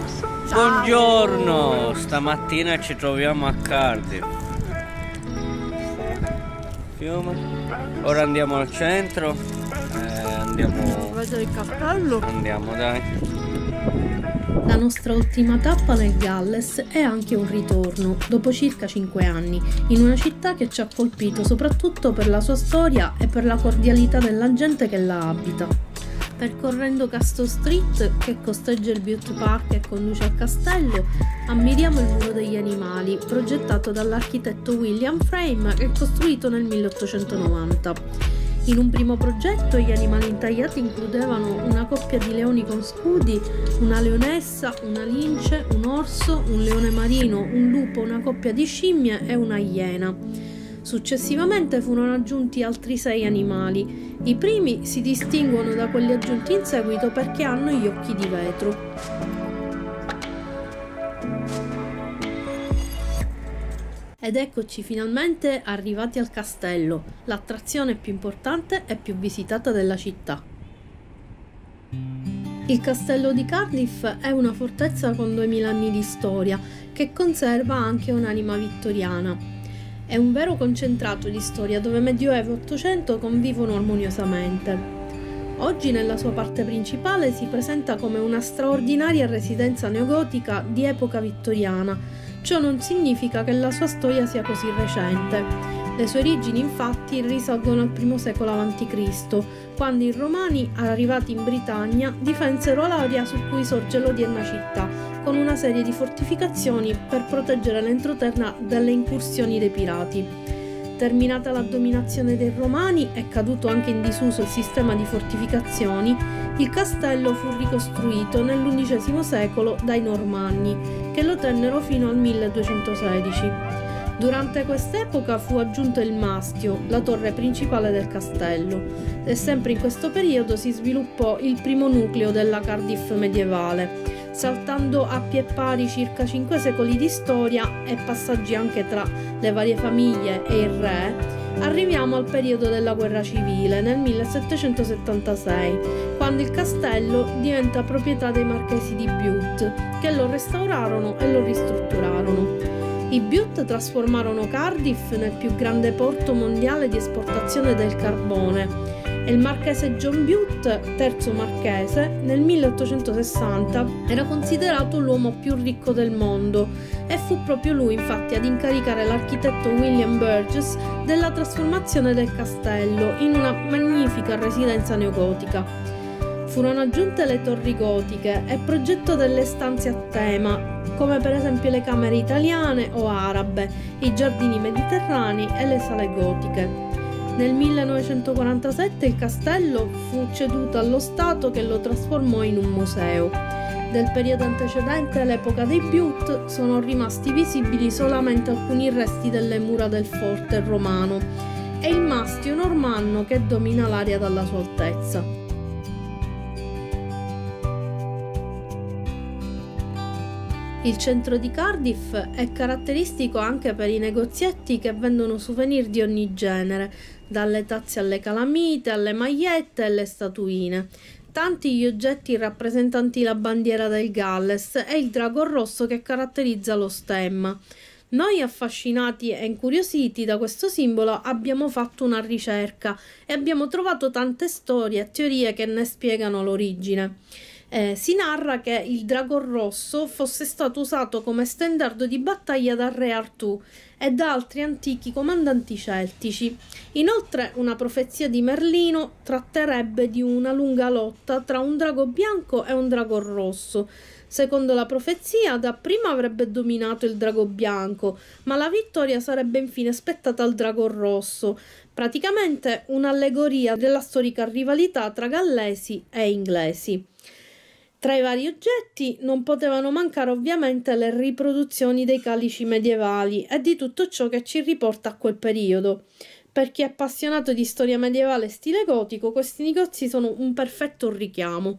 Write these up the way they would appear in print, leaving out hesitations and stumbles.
Buongiorno, stamattina ci troviamo a Cardiff. Fiume. Ora andiamo al centro. Andiamo. Vedere il cappello. Andiamo, dai. La nostra ultima tappa nel Galles è anche un ritorno, dopo circa 5 anni, in una città che ci ha colpito soprattutto per la sua storia e per la cordialità della gente che la abita. Percorrendo Castle Street, che costeggia il Bute Park e conduce al castello, ammiriamo il Muro degli Animali, progettato dall'architetto William Frame e costruito nel 1890. In un primo progetto gli animali intagliati includevano una coppia di leoni con scudi, una leonessa, una lince, un orso, un leone marino, un lupo, una coppia di scimmie e una iena. Successivamente furono aggiunti altri 6 animali. I primi si distinguono da quelli aggiunti in seguito perché hanno gli occhi di vetro. Ed eccoci finalmente arrivati al castello, l'attrazione più importante e più visitata della città. Il castello di Cardiff è una fortezza con 2000 anni di storia, che conserva anche un'anima vittoriana. È un vero concentrato di storia dove Medioevo e Ottocento convivono armoniosamente. Oggi nella sua parte principale si presenta come una straordinaria residenza neogotica di epoca vittoriana. Ciò non significa che la sua storia sia così recente. Le sue origini infatti risalgono al I secolo a.C., quando i Romani, arrivati in Britannia, difensero l'area su cui sorge l'odierna città, con una serie di fortificazioni per proteggere l'entroterra dalle incursioni dei pirati. Terminata la dominazione dei Romani e caduto anche in disuso il sistema di fortificazioni, il castello fu ricostruito nell'XI secolo dai Normanni, che lo tennero fino al 1216. Durante quest'epoca fu aggiunto il mastio, la torre principale del castello, e sempre in questo periodo si sviluppò il primo nucleo della Cardiff medievale. Saltando a pie pari circa 5 secoli di storia e passaggi anche tra le varie famiglie e il re, arriviamo al periodo della guerra civile nel 1776, quando il castello diventa proprietà dei marchesi di Bute, che lo restaurarono e lo ristrutturarono. I Bute trasformarono Cardiff nel più grande porto mondiale di esportazione del carbone e il marchese John Bute, terzo marchese, nel 1860 era considerato l'uomo più ricco del mondo e fu proprio lui infatti ad incaricare l'architetto William Burgess della trasformazione del castello in una magnifica residenza neogotica. Furono aggiunte le torri gotiche e progetto delle stanze a tema, come per esempio le camere italiane o arabe, i giardini mediterranei e le sale gotiche. Nel 1947 il castello fu ceduto allo Stato che lo trasformò in un museo. Del periodo antecedente all'epoca dei Bute sono rimasti visibili solamente alcuni resti delle mura del forte romano e il mastio normanno che domina l'area dalla sua altezza. Il centro di Cardiff è caratteristico anche per i negozietti che vendono souvenir di ogni genere, dalle tazze alle calamite, alle magliette e alle statuine. Tanti gli oggetti rappresentanti la bandiera del Galles e il drago rosso che caratterizza lo stemma. Noi, affascinati e incuriositi da questo simbolo, abbiamo fatto una ricerca e abbiamo trovato tante storie e teorie che ne spiegano l'origine. Si narra che il drago rosso fosse stato usato come stendardo di battaglia da re Artù e da altri antichi comandanti celtici. Inoltre, una profezia di Merlino tratterebbe di una lunga lotta tra un drago bianco e un drago rosso. Secondo la profezia, dapprima avrebbe dominato il drago bianco, ma la vittoria sarebbe infine spettata al drago rosso. Praticamente un'allegoria della storica rivalità tra gallesi e inglesi. Tra i vari oggetti non potevano mancare ovviamente le riproduzioni dei calici medievali e di tutto ciò che ci riporta a quel periodo. Per chi è appassionato di storia medievale stile gotico, questi negozi sono un perfetto richiamo.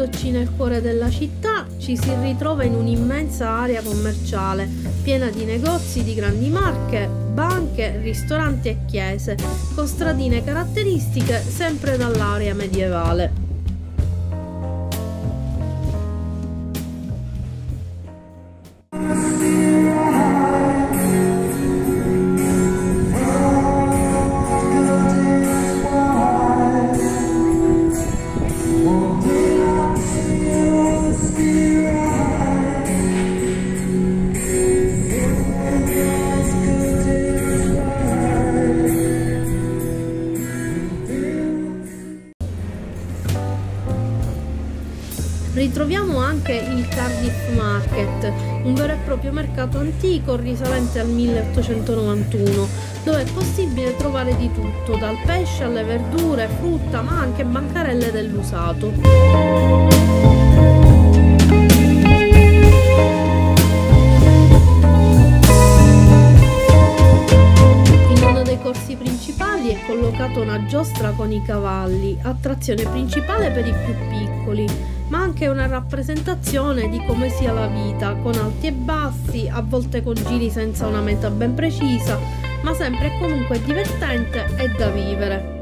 Trovandoci nel cuore della città, ci si ritrova in un'immensa area commerciale, piena di negozi di grandi marche, banche, ristoranti e chiese, con stradine caratteristiche sempre dall'area medievale. Ritroviamo anche il Cardiff Market, un vero e proprio mercato antico risalente al 1891, dove è possibile trovare di tutto, dal pesce alle verdure, frutta, ma anche bancarelle dell'usato. In uno dei corsi principali è collocata una giostra con i cavalli, attrazione principale per i più piccoli, ma anche una rappresentazione di come sia la vita, con alti e bassi, a volte con giri senza una meta ben precisa, ma sempre e comunque divertente e da vivere.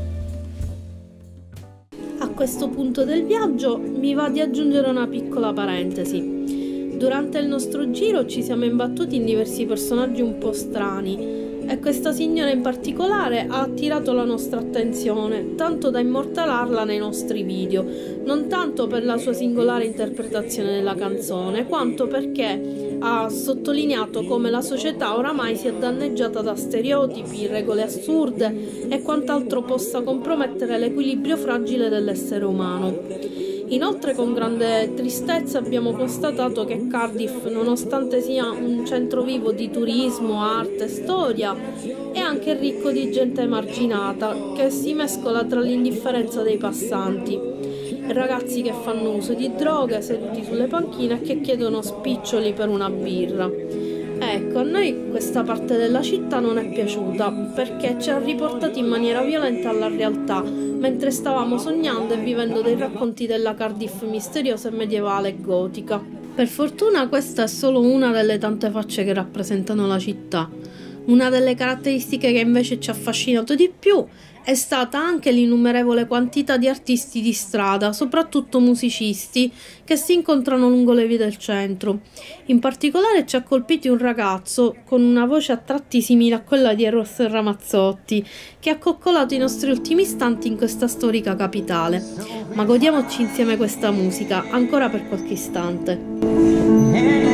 A questo punto del viaggio mi va di aggiungere una piccola parentesi. Durante il nostro giro ci siamo imbattuti in diversi personaggi un po' strani, e questa signora in particolare ha attirato la nostra attenzione, tanto da immortalarla nei nostri video, non tanto per la sua singolare interpretazione della canzone, quanto perché ha sottolineato come la società oramai sia danneggiata da stereotipi, regole assurde e quant'altro possa compromettere l'equilibrio fragile dell'essere umano. Inoltre, con grande tristezza abbiamo constatato che Cardiff, nonostante sia un centro vivo di turismo, arte, storia, è anche ricco di gente emarginata che si mescola tra l'indifferenza dei passanti, ragazzi che fanno uso di droghe seduti sulle panchine e che chiedono spiccioli per una birra. Ecco, a noi questa parte della città non è piaciuta perché ci ha riportati in maniera violenta alla realtà, mentre stavamo sognando e vivendo dei racconti della Cardiff misteriosa e medievale e gotica. Per fortuna questa è solo una delle tante facce che rappresentano la città. Una delle caratteristiche che invece ci ha affascinato di più è stata anche l'innumerevole quantità di artisti di strada, soprattutto musicisti, che si incontrano lungo le vie del centro. In particolare ci ha colpiti un ragazzo con una voce a tratti simile a quella di Eros Ramazzotti, che ha coccolato i nostri ultimi istanti in questa storica capitale. Ma godiamoci insieme questa musica, ancora per qualche istante.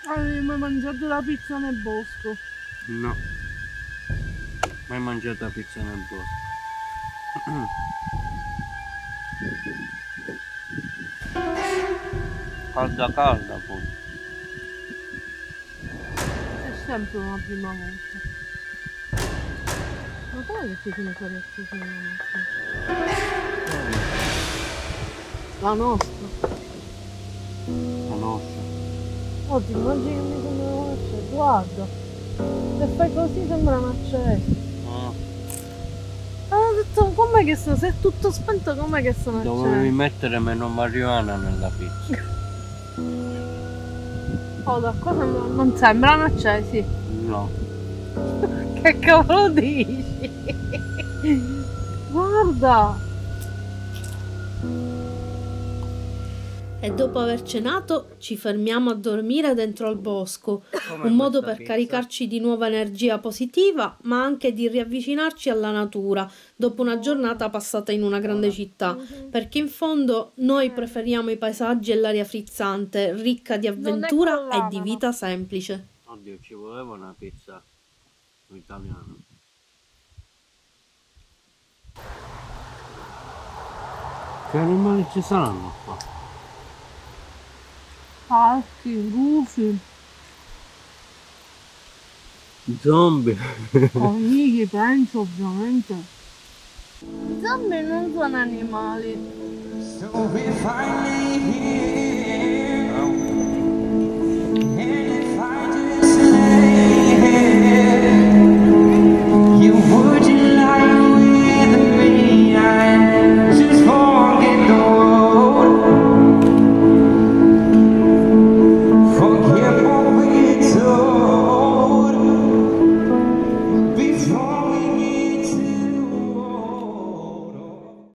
Hai mai mangiato la pizza nel bosco? No, mai mangiato la pizza nel bosco. Calda calda poi. È sempre una prima volta. Ma com'è che ti sono fuori accesi nella macchina? La nostra. La nostra. Oh, ti immagini che mi sembrano accesi? Guarda. Se fai così sembrano accesi. Ho detto, com'è che sono? Se è tutto spento, com'è che sono accesi? Dovevi mettere meno marijuana nella pizza. Oh, da qua non sembrano accesi. No. Che cavolo dici? Guarda! E dopo aver cenato ci fermiamo a dormire dentro al bosco, un modo per caricarci di nuova energia positiva, ma anche di riavvicinarci alla natura dopo una giornata passata in una grande città, perché in fondo noi preferiamo i paesaggi e l'aria frizzante, ricca di avventura e di vita semplice. Oddio, ci voleva una pizza italiana. Che animali ci saranno qua? Falchi, gufi, Zombie. conigli, penso ovviamente. I zombie non sono animali. So we finally